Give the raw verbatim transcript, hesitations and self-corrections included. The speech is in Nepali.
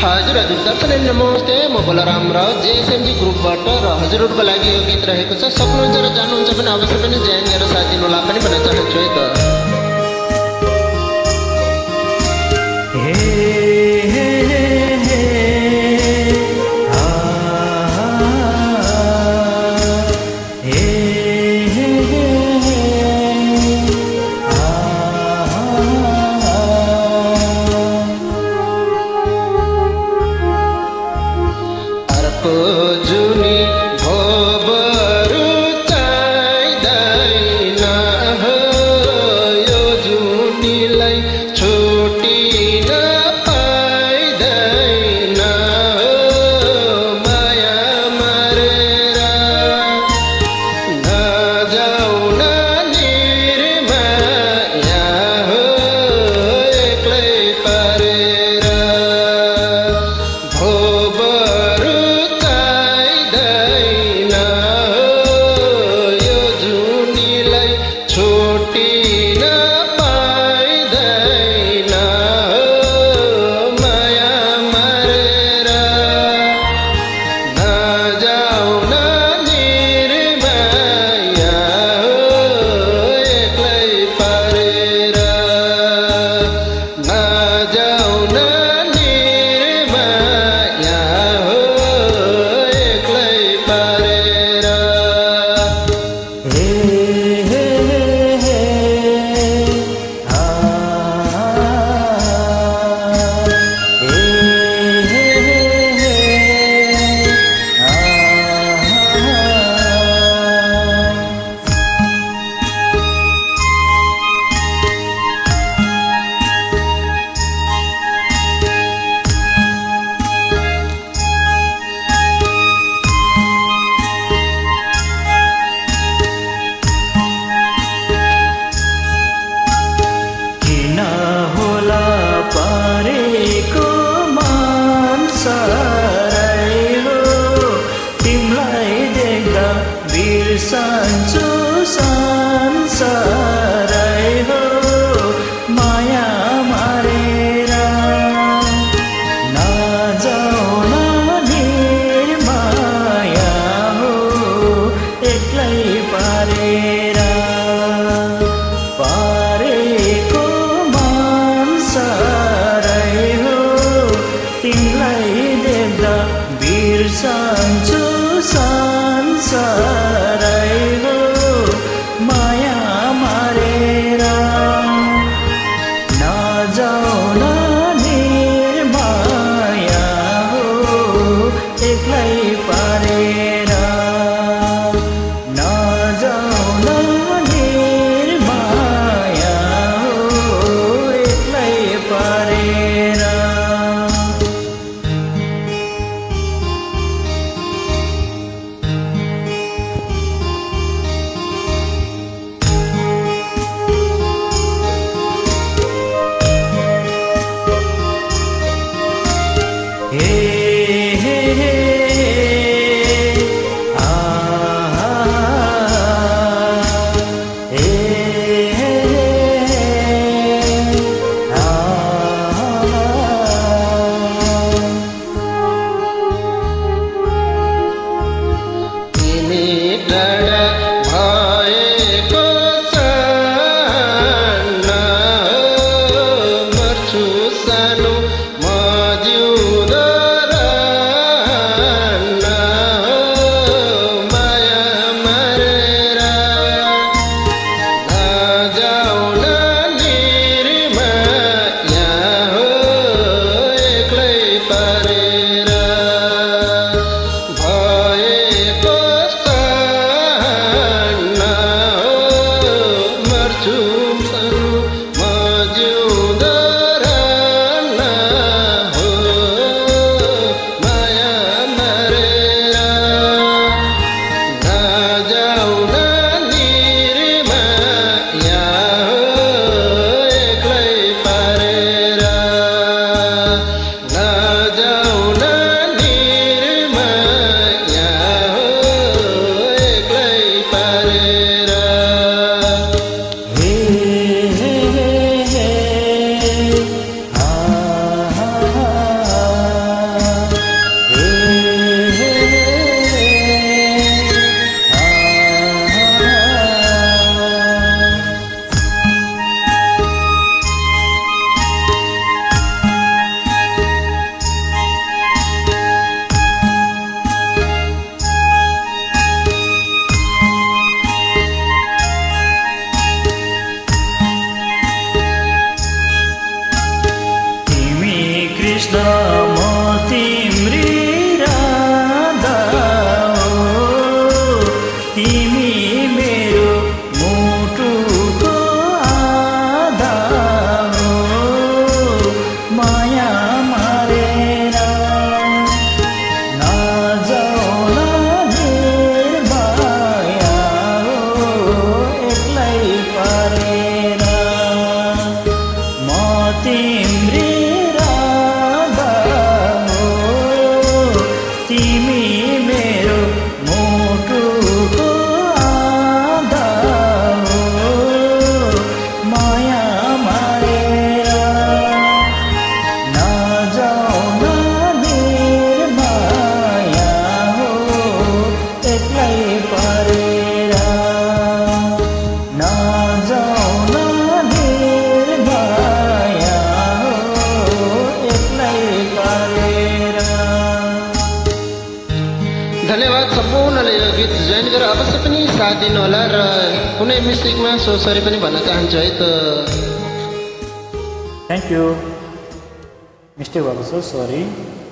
हजुर हजुर दर्शन नमस्ते, म बलराम राउत जेएसएमजी ग्रुपबाट र हजुरहरूको लागि यो गीत रहेको छ। सक्नुहुन्छ र जानुहुन्छ भने अवश्य पनि ज्यान गरेर साथ दिनुहोला पनि भन्न चाहन्छु है त। जुनी भोबरु चाहिँदैन हो, यो जुनीलाई छुटिन पाइँदैन हो। माया मारेर नजाऊ न निर्माया हो, एक्लै पारेर भोबरु छुटिन पाइँदैन म तिम्री राधा हो, तिमी मेरो मुटुको आधा हो, माया मारेर नजाऊ न निर्माया हो, एक्लै पारेर म तिम्री तिमी मेरो मुटुको आधा हो, माया मारेर नजाऊ न निर्माया हो, एक्लै पारेर नजाऊ न निर्माया हो, एक्लै पारेर। धन्यवाद सम्पूर्णले यो गीत जोइन गरेर अवश्य पनि साथ दिनुहोला र कुनै मिस्टेकमा सो सरी पनि भन्न चाहन्छु है त। थ्याङ्क यू, मिस्टेक भएको छ, सरी।